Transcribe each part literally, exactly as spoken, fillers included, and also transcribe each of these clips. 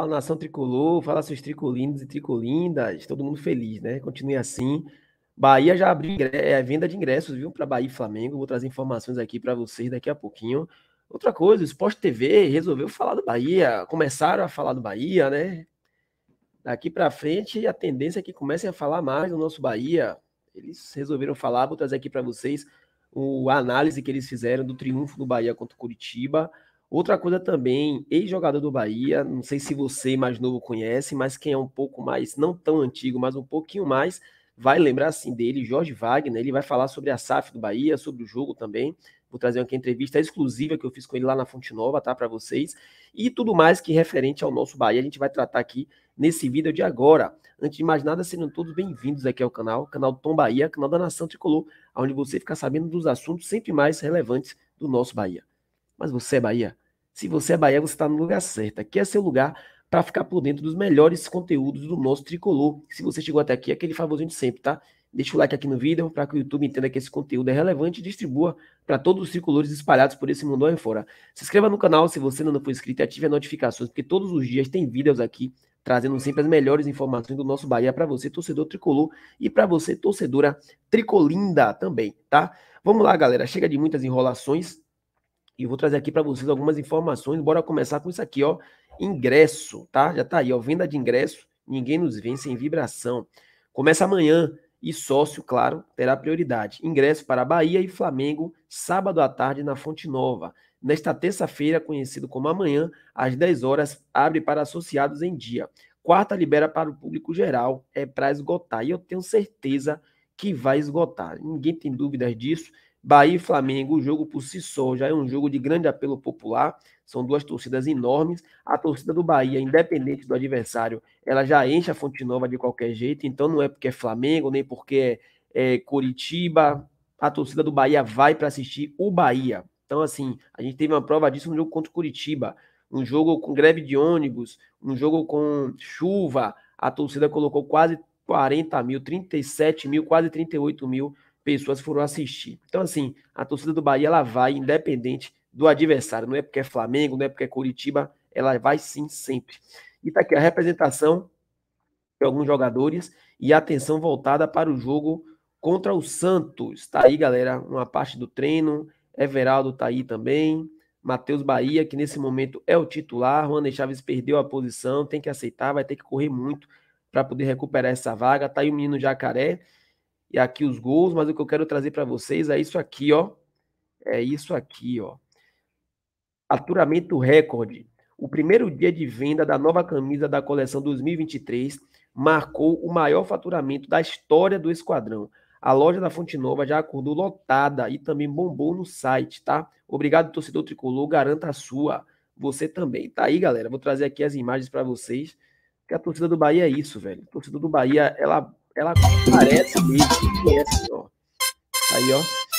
Fala, nação tricolor, fala seus tricolindos e tricolindas, todo mundo feliz, né? Continue assim. Bahia já abriu ingre- é, venda de ingressos, viu, para Bahia e Flamengo. Vou trazer informações aqui para vocês daqui a pouquinho. Outra coisa, o Sport T V resolveu falar do Bahia, começaram a falar do Bahia, né? Daqui para frente, a tendência é que comecem a falar mais do nosso Bahia. Eles resolveram falar, vou trazer aqui para vocês o, a análise que eles fizeram do triunfo do Bahia contra o Curitiba. Outra coisa também, ex-jogador do Bahia, não sei se você mais novo conhece, mas quem é um pouco mais, não tão antigo, mas um pouquinho mais, vai lembrar assim dele, Jorge Wagner. Ele vai falar sobre a S A F do Bahia, sobre o jogo também. Vou trazer aqui uma entrevista exclusiva que eu fiz com ele lá na Fonte Nova, tá, para vocês. E tudo mais que referente ao nosso Bahia, a gente vai tratar aqui nesse vídeo de agora. Antes de mais nada, sejam todos bem-vindos aqui ao canal, canal Tom Bahia, canal da Nação Tricolor, onde você fica sabendo dos assuntos sempre mais relevantes do nosso Bahia. Mas você é Bahia? Se você é Bahia, você está no lugar certo. Aqui é seu lugar para ficar por dentro dos melhores conteúdos do nosso Tricolor. Se você chegou até aqui, é aquele favorzinho de sempre, tá? Deixa o like aqui no vídeo para que o YouTube entenda que esse conteúdo é relevante e distribua para todos os tricolores espalhados por esse mundo aí fora. Se inscreva no canal se você ainda não for inscrito e ative as notificações, porque todos os dias tem vídeos aqui trazendo sempre as melhores informações do nosso Bahia para você, torcedor tricolor, e para você, torcedora tricolinda também, tá? Vamos lá, galera. Chega de muitas enrolações e eu vou trazer aqui para vocês algumas informações. Bora começar com isso aqui, ó. Ingresso, tá? Já tá aí, ó. Venda de ingresso. Ninguém nos vence em vibração. Começa amanhã e sócio, claro, terá prioridade. Ingresso para Bahia e Flamengo, sábado à tarde na Fonte Nova. Nesta terça-feira, conhecido como amanhã, às dez horas, abre para associados em dia. Quarta libera para o público geral, é para esgotar. E eu tenho certeza que vai esgotar. Ninguém tem dúvidas disso. Bahia e Flamengo, o jogo por si só já é um jogo de grande apelo popular. São duas torcidas enormes. A torcida do Bahia, independente do adversário, ela já enche a Fonte Nova de qualquer jeito. Então não é porque é Flamengo, nem porque é, é Coritiba. A torcida do Bahia vai para assistir o Bahia. Então, assim, a gente teve uma prova disso no jogo contra o Curitiba. Um jogo com greve de ônibus, um jogo com chuva. A torcida colocou quase quarenta mil, trinta e sete mil, quase trinta e oito mil pessoas foram assistir. Então, assim, a torcida do Bahia, ela vai independente do adversário. Não é porque é Flamengo, não é porque é Curitiba, ela vai sim sempre. E tá aqui a representação de alguns jogadores e a atenção voltada para o jogo contra o Santos. Tá aí, galera, uma parte do treino. Everaldo tá aí também. Matheus Bahia, que nesse momento é o titular. Juan Chaves perdeu a posição, tem que aceitar, vai ter que correr muito para poder recuperar essa vaga. Tá aí o menino Jacaré. E aqui os gols, mas o que eu quero trazer para vocês é isso aqui, ó. É isso aqui, ó. Faturamento recorde. O primeiro dia de venda da nova camisa da coleção dois mil e vinte e três marcou o maior faturamento da história do esquadrão. A loja da Fonte Nova já acordou lotada e também bombou no site, tá? Obrigado, torcedor tricolor, garanta a sua. Você também. Tá aí, galera. Vou trazer aqui as imagens para vocês. Porque a torcida do Bahia é isso, velho. A torcida do Bahia, ela, ela parece mesmo. Conhece, ó. Aí, ó.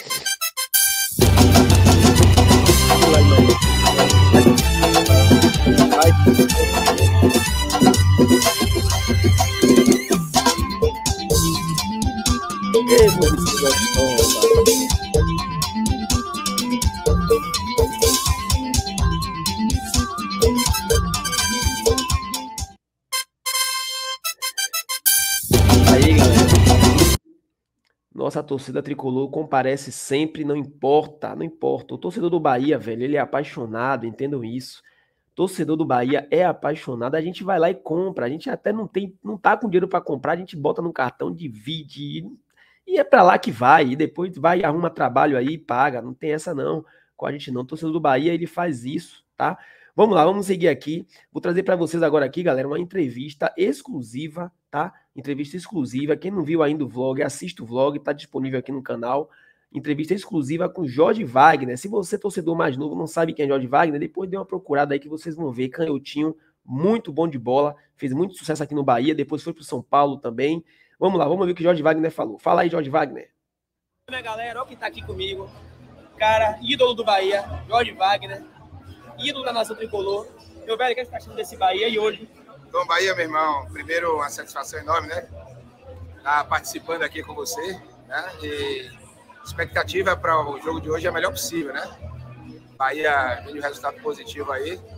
Aí, galera. Nossa torcida tricolor comparece sempre, não importa, não importa. O torcedor do Bahia, velho, ele é apaixonado, entendam isso. Torcedor do Bahia é apaixonado, a gente vai lá e compra. A gente até não tem, não tá com dinheiro para comprar, a gente bota no cartão, divide e é para lá que vai. E depois vai e arruma trabalho aí e paga. Não tem essa não com a gente não. O torcedor do Bahia, ele faz isso, tá? Vamos lá, vamos seguir aqui. Vou trazer para vocês agora aqui, galera, uma entrevista exclusiva, tá? Entrevista exclusiva. Quem não viu ainda o vlog, assista o vlog, tá disponível aqui no canal. Entrevista exclusiva com Jorge Wagner. Se você, torcedor mais novo, não sabe quem é Jorge Wagner, depois dê uma procurada aí que vocês vão ver. Canhotinho, muito bom de bola, fez muito sucesso aqui no Bahia, depois foi pro São Paulo também. Vamos lá, vamos ver o que Jorge Wagner falou. Fala aí, Jorge Wagner. Minha galera, olha quem tá aqui comigo. Cara, ídolo do Bahia, Jorge Wagner, ídolo da nação tricolor. Meu velho, o que você tá achando desse Bahia e hoje? Bom, Bahia, meu irmão, primeiro uma satisfação enorme, né? Estar participando aqui com você, né? E expectativa para o jogo de hoje é a melhor possível, né? Bahia vem de um resultado positivo aí.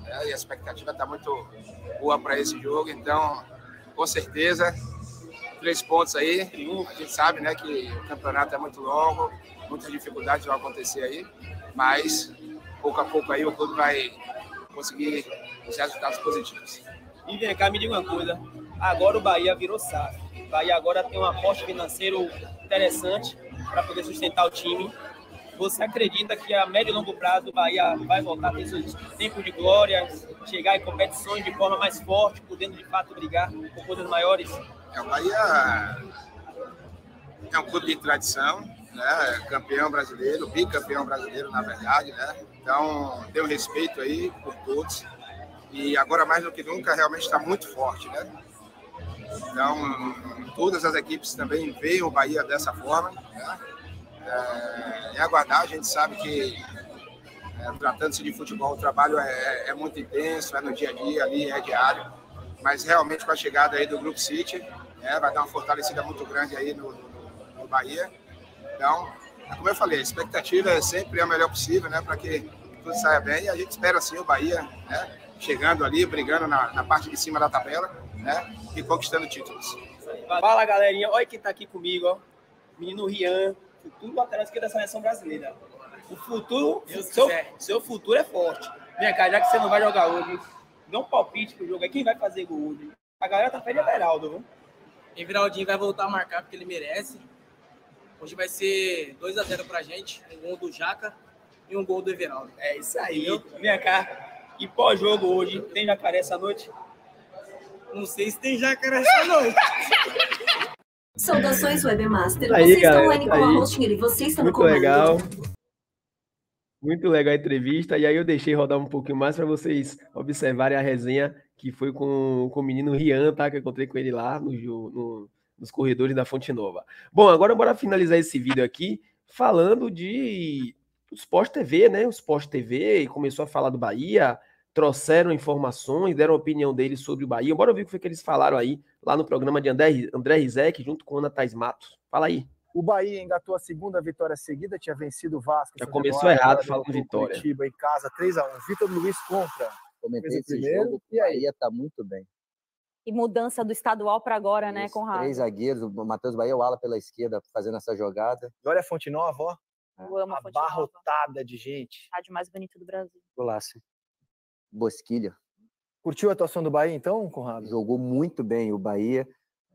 né? E a expectativa está muito boa para esse jogo, então, com certeza, três pontos aí. A gente sabe, né, que o campeonato é muito longo, muitas dificuldades vão acontecer aí, mas pouco a pouco aí o clube vai conseguir os resultados positivos. E vem cá, me diga uma coisa, agora o Bahia virou S A F. O Bahia agora tem um aporte financeiro interessante para poder sustentar o time. Você acredita que a médio e longo prazo o Bahia vai voltar a ter seus tempos de glória, chegar em competições de forma mais forte, podendo de fato brigar por coisas maiores? É, o Bahia é um clube de tradição, né? Campeão brasileiro, bicampeão brasileiro, na verdade, né? Então, tem um respeito aí por todos. E agora, mais do que nunca, realmente está muito forte, né? Então, todas as equipes também veem o Bahia dessa forma, né? É, é aguardar, a gente sabe que, é, tratando-se de futebol, o trabalho é, é muito intenso, é no dia a dia, ali é diário, mas realmente com a chegada aí do Grupo City, né, vai dar uma fortalecida muito grande aí no, no, no Bahia. Então, como eu falei, a expectativa é sempre a melhor possível, né, para que tudo saia bem, e a gente espera sim o Bahia, né, chegando ali, brigando na, na parte de cima da tabela, né, e conquistando títulos. Fala, galerinha, olha quem tá aqui comigo, ó. Menino Rian, futuro lateral esquerdo da seleção brasileira. O futuro, seu, seu futuro é forte. Vem cá, já que você não vai jogar hoje, dá um palpite pro jogo aí. Quem vai fazer gol hoje? A galera tá pedindo Everaldo, viu? Everaldinho vai voltar a marcar porque ele merece. Hoje vai ser dois a zero pra gente. Um gol do Jaca e um gol do Everaldo. É isso aí. Vem cá. E pós-jogo hoje, tem jacaré essa noite? Não sei se tem jacaré essa noite. Saudações, Webmaster. Aí, Vocês galera, estão online com aí. a hosting e você está no Muito comando. legal. Muito legal a entrevista. E aí eu deixei rodar um pouquinho mais para vocês observarem a resenha que foi com, com o menino Rian, tá? Que eu encontrei com ele lá no, no, nos corredores da Fonte Nova. Bom, agora bora finalizar esse vídeo aqui falando de o Sport T V, né? O Sport T V começou a falar do Bahia, trouxeram informações, deram a opinião deles sobre o Bahia. Bora ver o que foi que eles falaram aí lá no programa de André, André Rizek, junto com Ana Thais Matos. Fala aí. O Bahia engatou a segunda vitória seguida, tinha vencido o Vasco. Já começou errado falando vitória. Curitiba em casa, três a um. Vitor Luiz contra. Comentei esse primeiro, jogo, e o aí? Bahia tá muito bem. E mudança do estadual para agora, né, Os Conrado? três zagueiros, o Matheus Bahia, o ala pela esquerda, fazendo essa jogada. E olha a Fonte Nova, ó. Eu amo a Fonte Nova. Abarrotada de gente. Estádio mais bonito do Brasil. Golaço. Bosquilha. Curtiu a atuação do Bahia, então, Conrado? Jogou muito bem o Bahia.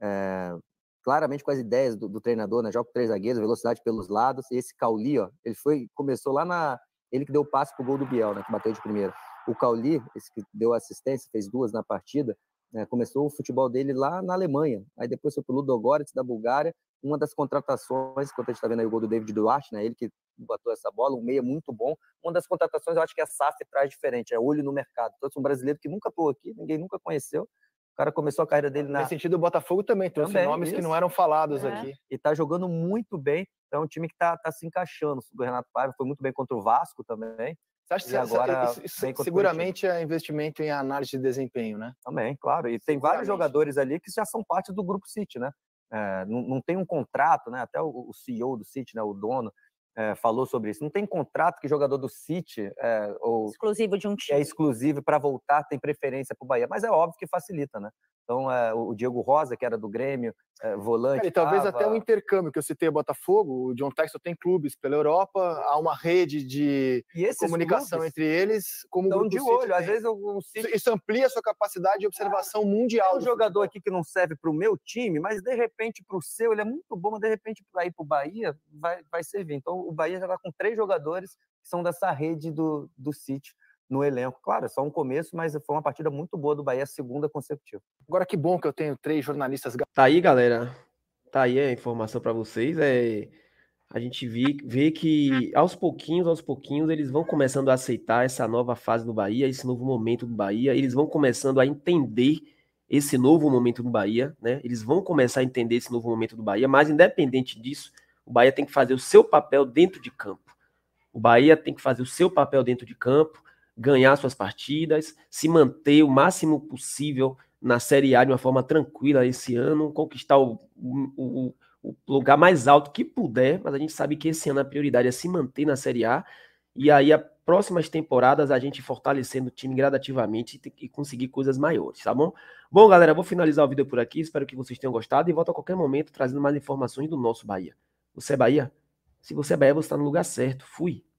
É, claramente com as ideias do, do treinador, né? Joga com três zagueiros, velocidade pelos lados. E esse Cauli, ó, ele foi, começou lá na... Ele que deu o passe pro gol do Biel, né? Que bateu de primeira. O Cauli, esse que deu assistência, fez duas na partida, né, começou o futebol dele lá na Alemanha. Aí depois foi pro Ludogorets da Bulgária. Uma das contratações, enquanto a gente está vendo aí o gol do David Duarte, né, ele que botou essa bola, um meia muito bom. Uma das contratações, eu acho que a S A F traz diferente, é olho no mercado. Trouxe um brasileiro que nunca atuou aqui, ninguém nunca conheceu. O cara começou a carreira dele na... Nesse sentido, o Botafogo também trouxe Também, nomes isso. que não eram falados É. aqui. E tá jogando muito bem. Então é um time que tá, tá se encaixando. O Renato Paiva foi muito bem contra o Vasco também. Você acha que E agora isso, isso vem contra o seguramente é investimento em análise de desempenho, né? Também, claro. E tem vários jogadores ali que já são parte do Grupo City, né? É, não, não tem um contrato, né? Até o, o C E O do City, né? O dono, é, falou sobre isso. Não tem contrato que jogador do City é, ou Exclusivo de um time. é exclusivo para voltar, tem preferência para o Bahia. Mas é óbvio que facilita, né? Então, é, o Diego Rosa, que era do Grêmio, é, volante... Cara, e talvez tava... até o intercâmbio que eu citei, o Botafogo, o John Texton tem clubes pela Europa, há uma rede de E esses comunicação clubes entre eles, como o estão Grupo de City olho. Às tem. vezes o, o City... Isso amplia a sua capacidade de observação mundial. É um do jogador futebol. aqui que não serve para o meu time, mas de repente para o seu ele é muito bom, mas de repente para ir para o Bahia vai, vai servir. Então o Bahia já está com três jogadores que são dessa rede do, do City no elenco. Claro, é só um começo, mas foi uma partida muito boa do Bahia, a segunda consecutiva. Agora que bom que eu tenho três jornalistas. Tá aí, galera. Tá aí a informação para vocês. É, a gente vê, vê que aos pouquinhos, aos pouquinhos, eles vão começando a aceitar essa nova fase do Bahia, esse novo momento do Bahia. Eles vão começando a entender esse novo momento do Bahia, né? Eles vão começar a entender esse novo momento do Bahia, mas independente disso, o Bahia tem que fazer o seu papel dentro de campo. O Bahia tem que fazer o seu papel dentro de campo, ganhar suas partidas, se manter o máximo possível na Série A de uma forma tranquila esse ano, conquistar o, o, o lugar mais alto que puder, mas a gente sabe que esse ano a prioridade é se manter na Série A, e aí a próximas temporadas a gente fortalecendo o time gradativamente e, e conseguir coisas maiores, tá bom? Bom, galera, vou finalizar o vídeo por aqui. Espero que vocês tenham gostado e volto a qualquer momento trazendo mais informações do nosso Bahia. Você é Bahia? Se você é Bahia, você está no lugar certo. Fui!